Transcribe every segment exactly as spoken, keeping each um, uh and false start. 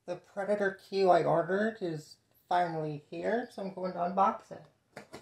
The Predator Q I ordered is finally here, so I'm going to unbox it.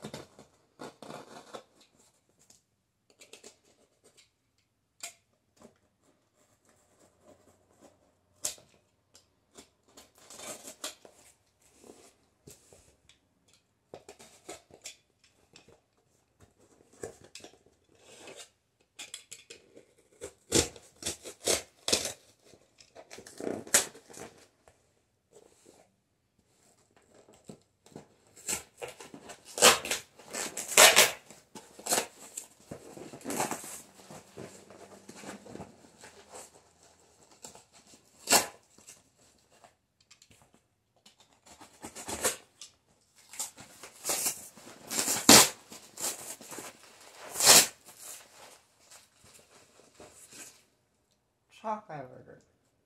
Chalk I ordered.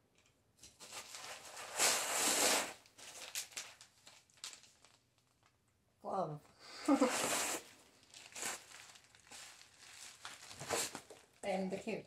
Glove. And the cube.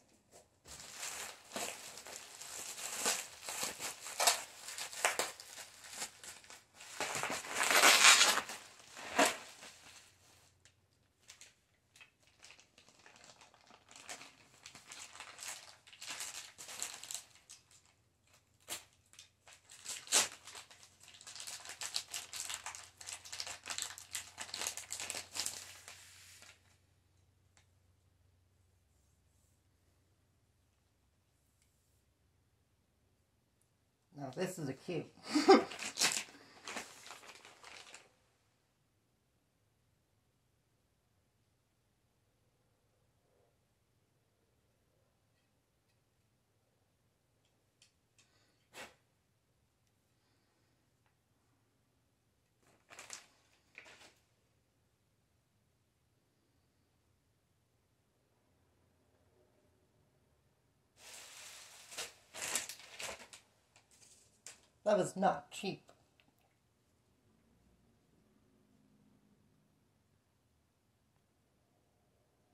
Now this is a cube. That was not cheap.